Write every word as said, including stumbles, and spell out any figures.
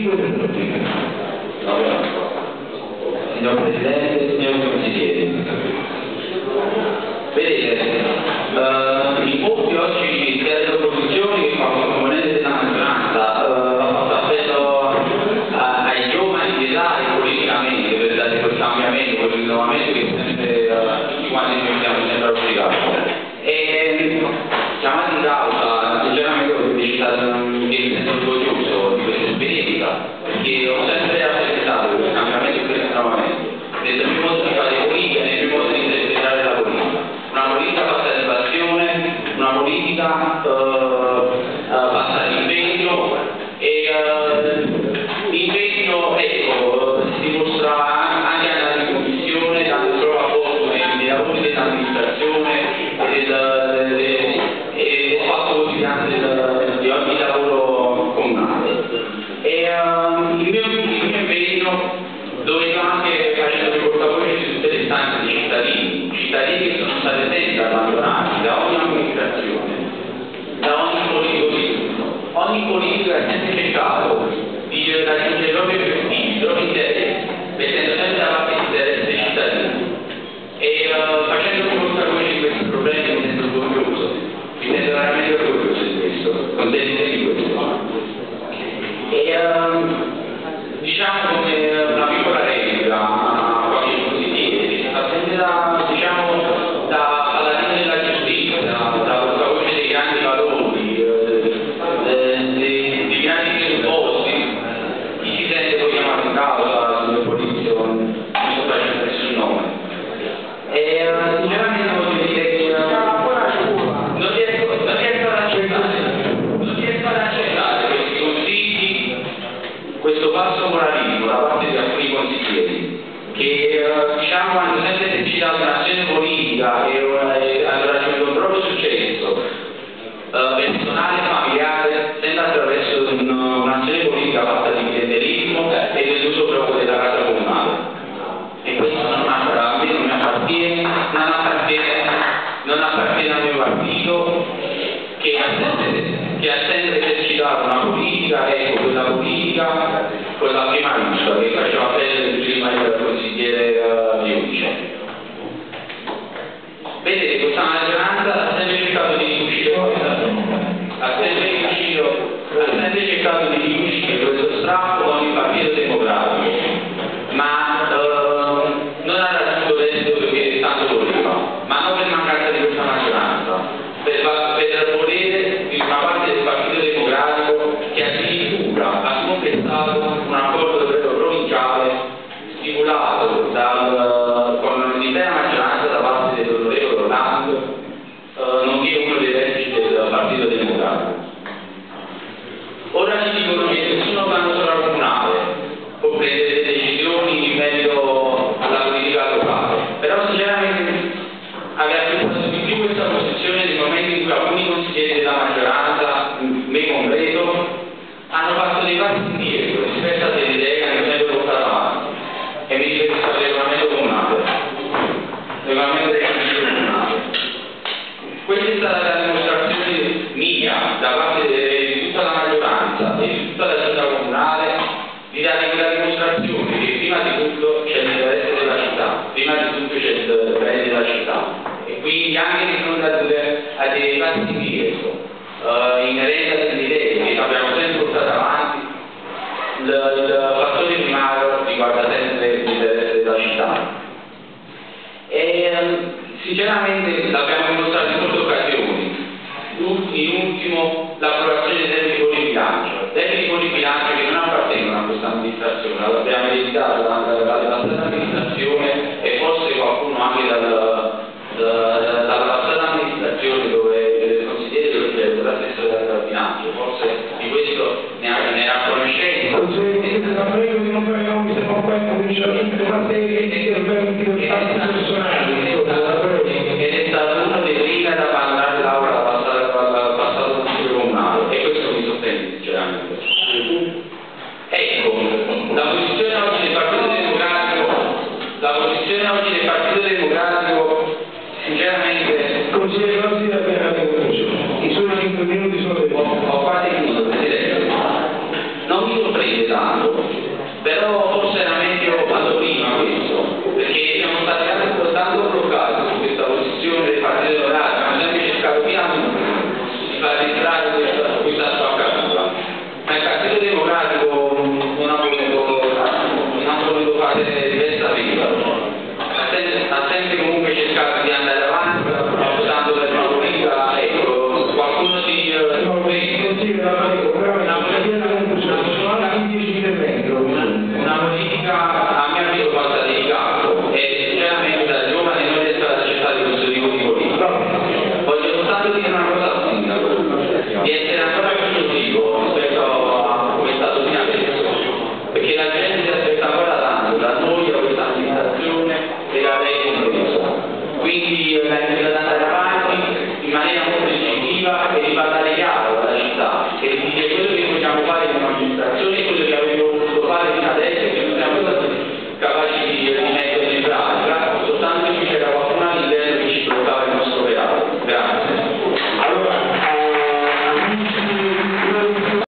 cinque minuti. Signor Presidente, signor Consiglieri, vedete, uh, in molti oggi sia delle opposizioni che come componente della maggioranza uh, ha fatto appello a, ai giovani di età e politicamente per dare quel cambiamento, quel rinnovamento che sempre uh, tutti quanti noi siamo sempre auspicati. E chiamati in causa, sinceramente ho felicitato mi sento orgoglioso di questa esperienza, perché ho sempre rappresentato il cambiamento e questo rinnovamento, nel mio modo di fare politica, nel mio modo di interpretare la politica. Una politica fatta di passione, una politica uh, uh, fatta di impegno e uh, l'impegno ecco, si dimostra anche alla commissione, dando solo apporto nei lavori dell'amministrazione e del, del, del fatto quotidiano del, di ogni lavoro comunale. E uh, il, mio, il mio impegno dove io anche facendo il portavoce di tutte le istanze dei cittadini, cittadini che sono stati sempre abbandonati da ogni amministrazione, da ogni politico di turno. Ogni politico ha sempre cercato di raggiungere i propri obiettivi, i propri interessi, mettendo sempre da parte l'interesse dei cittadini. E uh, facendo il portavoce di questi problemi mi sento orgoglioso, mi sento veramente orgoglioso di questo, contento di questo. E uh, diciamo come una piccola replica a qualche consigliere, attende da, diciamo, da paladino della giustizia, da portavoce dei grandi valori, eh, dei, dei grandi presupposti, chi si sente poi chiamato in causa sulle politiche, non sto facendo nessun nome. E sinceramente voglio dire che non riesco, non riesco ad accettare, non riesco ad accettare questi consigli, questo falso moralismo da parte di alcuni consiglieri che uh, diciamo hanno sempre esercitato un'azione politica e uh, hanno raggiunto un proprio successo uh, personale e familiare sempre attraverso un, un'azione politica fatta di clientelismo e dell'uso proprio della casa comunale. E questo non a me non mi appartiene, non appartiene, non appartiene al mio partito che ha sempre, che ha sempre esercitato una politica, ecco, quella politica con la prima maiuscola che faceva appello prima il consigliere uh, Giudice. Vedete, questa maggioranza ha sempre cercato di riuscire, ha sempre riuscito, ha sempre cercato di riuscire questo strappo con il Partito Democratico, ma uh, non ha raggiunto l'esito perché tanto voleva, ma non per mancanza di questa maggioranza, per, per volere di una parte del Partito Democratico che addirittura ha sconfessato un accordo provinciale stipulato dal, con l'intera maggioranza da parte dell'onorevole Orlando, eh, nonché uno dei vertici del Partito Democratico. Ora ci dicono che nessuno piano sovracomunale può prendere decisioni in merito alla politica locale, però sinceramente aver accettato di più questa posizione nel momento in cui alcuni consiglieri della maggioranza, me compreso, hanno fatto dei passi indietro rispetto a delle idee che hanno sempre portato avanti. E mi riferisco al regolamento comunale. Regolamento del Consiglio comunale. Questa è stata la dimostrazione mia, da parte di tutta la maggioranza e di tutta la città comunale, di dare quella dimostrazione che prima di tutto c'è l'interesse della città, prima di tutto c'è il bene della città. E quindi anche di fronte a, delle, a dei passi indietro, uh, inerenti a delle idee che abbiamo sempre portato avanti, il, il fattore primario riguarda sempre l'interesse della città. E sinceramente l'abbiamo dimostrato in molte occasioni, in ultimo l'approvazione del debito di bilancio, debito di bilancio che non appartengono a questa amministrazione, l'abbiamo ereditato dalla passata amministrazione e forse qualcuno anche dal, da, dalla passata amministrazione dove il consigliere dovrebbe essere l'assessore del bilancio, forse di questo ne ha, ne ha conoscenza. La prego di non fare nomi, se non poi cominciare una serie di interventi per fatti personali. Ed è stato uno dei primi ad abbandonare l'aula dal passato consiglio comunale e questo mi sorprende sinceramente. Ecco, la posizione oggi del Partito Democratico, la posizione oggi del Partito Democratico sinceramente consigliere Rossi appena concluso. I suoi cinque minuti sono dei